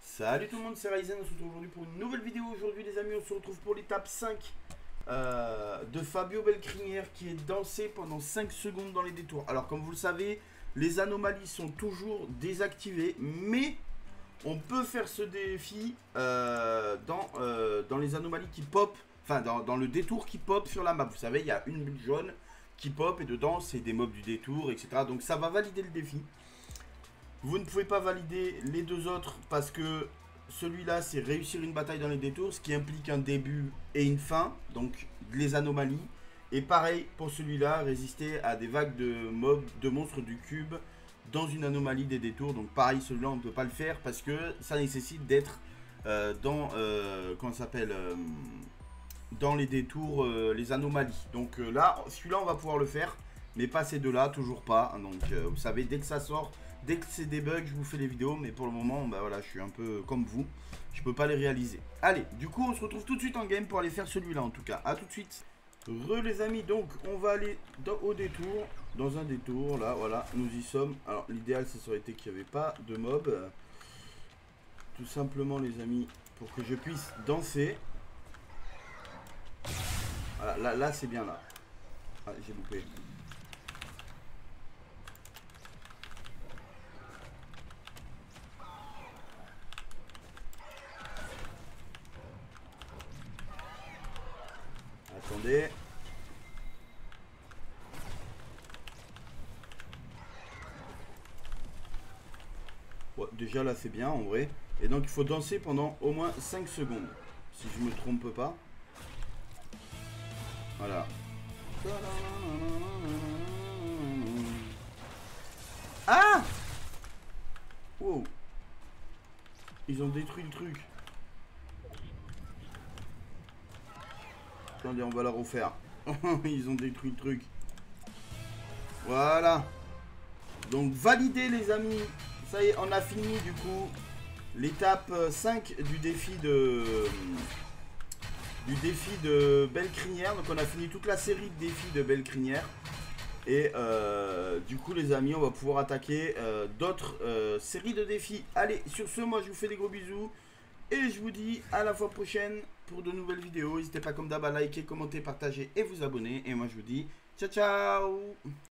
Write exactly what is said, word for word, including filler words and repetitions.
Salut tout le monde, c'est Ryzen, on se retrouve aujourd'hui pour une nouvelle vidéo. Aujourd'hui les amis, on se retrouve pour l'étape cinq euh, de Fabio Belcrinière qui est dansé pendant cinq secondes dans les détours. Alors comme vous le savez, les anomalies sont toujours désactivées, mais on peut faire ce défi euh, dans, euh, dans les anomalies qui pop, enfin dans, dans le détour qui pop sur la map. Vous savez, il y a une bulle jaune qui pop et dedans c'est des mobs du détour, et cetera. Donc ça va valider le défi. Vous ne pouvez pas valider les deux autres parce que celui-là, c'est réussir une bataille dans les détours, ce qui implique un début et une fin, donc les anomalies. Et pareil pour celui-là, résister à des vagues de mobs, de monstres du cube dans une anomalie des détours. Donc pareil, celui-là, on ne peut pas le faire parce que ça nécessite d'être euh, dans, euh, comment ça s'appelle, euh, dans les détours, euh, les anomalies. Donc euh, là, celui-là, on va pouvoir le faire, mais pas ces deux-là, toujours pas. Donc euh, vous savez, dès que ça sort... Dès que c'est des bugs, je vous fais les vidéos, mais pour le moment, bah voilà, je suis un peu comme vous. Je peux pas les réaliser. Allez, du coup, on se retrouve tout de suite en game pour aller faire celui-là, en tout cas. A tout de suite. Re les amis, donc, on va aller dans, au détour. Dans un détour, là, voilà, nous y sommes. Alors, l'idéal, ça aurait été qu'il n'y avait pas de mob. Tout simplement, les amis, pour que je puisse danser. Voilà, là, là c'est bien, là. Ah, j'ai loupé. Attendez. Ouais, déjà là c'est bien en vrai. Et donc il faut danser pendant au moins cinq secondes. Si je me trompe pas. Voilà. Ah! Wow. Ils ont détruit le truc. Attendez, on va la refaire. Ils ont détruit le truc. Voilà. Donc validé les amis. Ça y est, on a fini du coup l'étape cinq du défi de du défi de Belcrinière. Donc on a fini toute la série de défis de Belcrinière. Et euh, du coup les amis, on va pouvoir attaquer euh, d'autres euh, séries de défis. Allez, sur ce, moi je vous fais des gros bisous. Et je vous dis à la fois prochaine pour de nouvelles vidéos. N'hésitez pas comme d'hab à liker, commenter, partager et vous abonner. Et moi je vous dis ciao ciao.